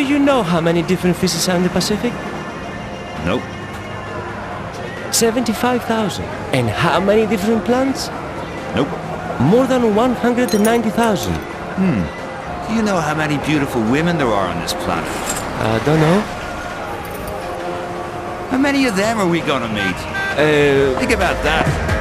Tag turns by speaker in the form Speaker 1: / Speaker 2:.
Speaker 1: you know how many different fishes are in the Pacific?
Speaker 2: Nope.
Speaker 1: 75,000. And how many different plants?
Speaker 2: Nope.
Speaker 1: More than 190,000.
Speaker 2: Do you know how many beautiful women there are on this planet?
Speaker 1: I don't know.
Speaker 2: How many of them are we gonna meet? Think about that.